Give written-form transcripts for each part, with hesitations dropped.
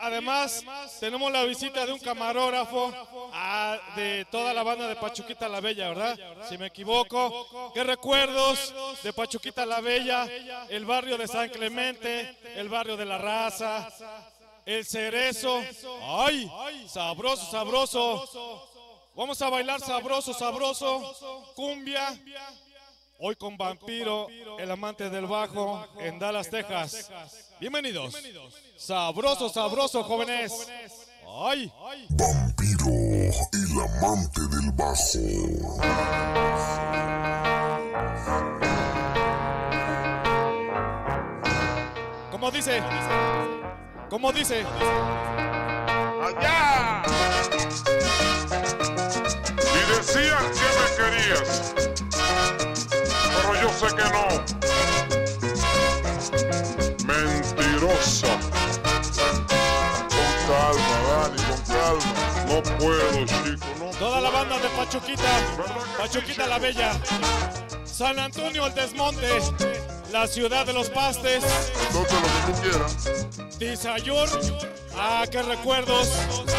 además tenemos la visita de un camarógrafo de toda la banda de Pachuquita la Bella, ¿verdad? Si me equivoco. ¿Qué recuerdos de Pachuquita la Bella? El barrio de San Clemente, el barrio de La Raza, el Cerezo. ¡Ay! Sabroso, sabroso. Vamos a bailar sabroso, sabroso. Cumbia. Hoy con Vampiro, el amante del bajo, en Dallas, Texas. Bienvenidos. Sabroso, sabroso, jóvenes. ¡Ay! Vampiro, el amante del bajo. ¿Cómo dice? ¿Cómo dice? ¡Allá! Y decías que me querías, pero yo sé que no. Mentirosa. Con calma, Dani, con calma. No puedo, chico, no. Toda la banda de Pachuquita la Bella, San Antonio el Desmonte, la ciudad de los pastes. Entonces lo que tú quieras. Tizayur, qué recuerdos.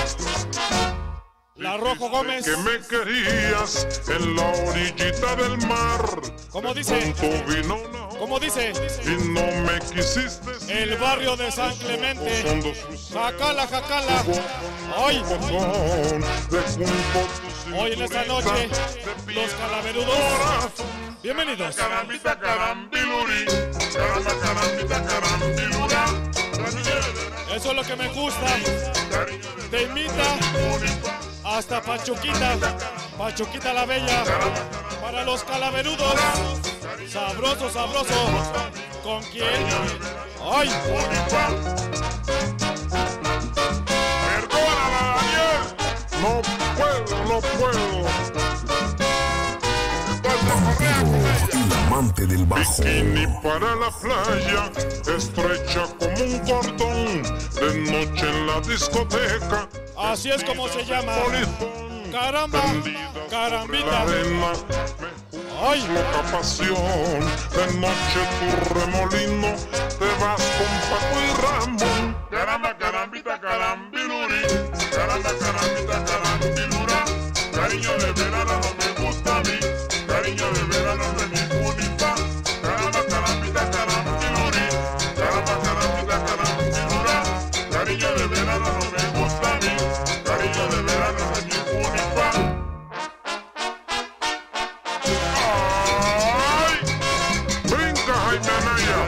La Rojo Gómez. Que me querías en la orillita del mar. ¿Cómo dice? ¿Cómo dice? Y no me quisiste. El barrio de San Clemente. Jacala, Jacala. Hoy en esta noche, los calaverudos. Bienvenidos. Carambita, carambiluri. Caramba, carambita, carambilura. Eso es lo que me gusta. Te invita hasta Pachuquita la Bella, para los calaverudos. Sabroso, sabroso. ¿Con quién? ¡Ay! Perdónala, Daniel. No puedo, no puedo. El amante del bajo. Bikini para la playa, estrecha como un cordón. De noche en la discoteca. Así es como se llama. Caramba, carambita. ¡Ay! Loca pasión, de noche tu remolino, te vas con Paco y Ramón. Caramba, carambita, carambiluri. Caramba, carambita, carambilura. Cariño de verano no me gusta a mí. Cariño de verano no es mi unipa. Caramba, carambita, carambiluri. Caramba, carambita, carambilura. Cariño de verano no me gusta a mí. Cariño de verano no es mi unipa. Jaime Anaya,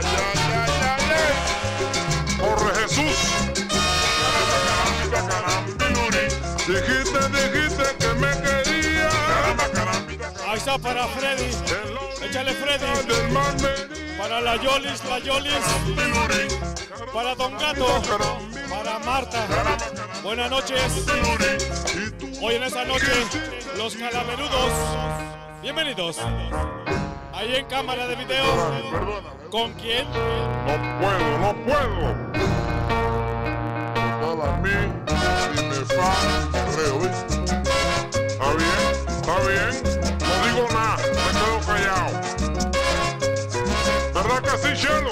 Jorge Jesús, dijiste que me quería. Ahí está para Freddy, échale Freddy. Para la Yolis, para Don Gato, para Marta. Buenas noches. Hoy en esta noche, los calaverudos. Bienvenidos. Ahí en cámara de video. ¿Con quién? No puedo. Para mí, si me fan, reo. Está bien. No digo nada, me quedo callado. ¿Verdad que sí, Chelo?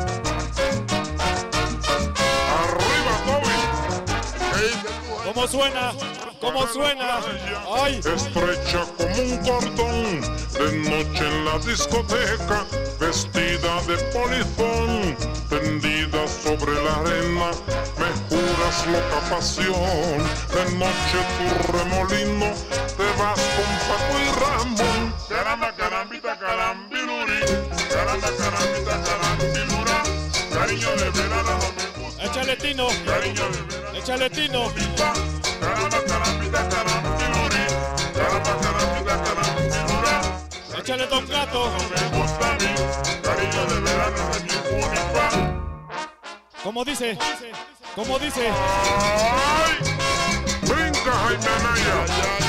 Arriba, Toby. ¿Cómo suena? ¿Cómo suena? ¡Ay! Estrecha como un cordón, de noche en la discoteca, vestida de polizón, tendida sobre la arena, me juras loca pasión, de noche tu remolino, te vas con Paco y Ramón. Caramba, carambita, carambiluri. Caramba, carambita, carambilura. Cariño de verano no me gusta. Échale Tino. Cariño de verano. Échale Tino. Caramba, carambita, carambiluri. Caramba, carambita, carambilura. Échale Don Gato. No me gusta a mí. Cariño de verano no es mi unipa. ¿Cómo dice? ¿Cómo dice? ¡Ay! Brinca, Jaime Anaya.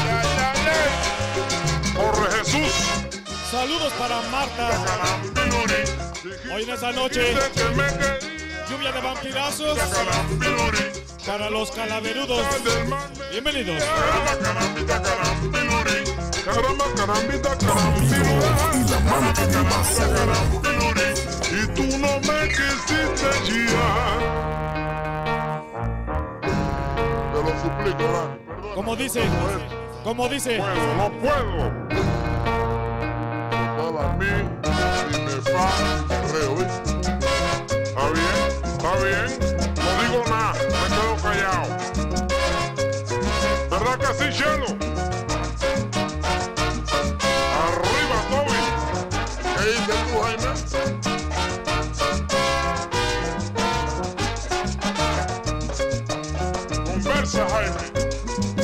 Jorge Jesús. Saludos para Marta. Hoy en esa noche, lluvia de vampirazos para los calaverudos. Bienvenidos. Caramba, carambita, carambilura. El amante del bajo. Y tú no me quisiste ya. suplico, Dani, perdona. Como dice, como dice. No puedo. Para mí, si me fa, reo, ¿viste? Está bien. No digo nada, me quedo callado. ¿Verdad que sí, Chelo? Arriba, Toby. ¿Qué dices tú, Jaime? Conversa, Jaime.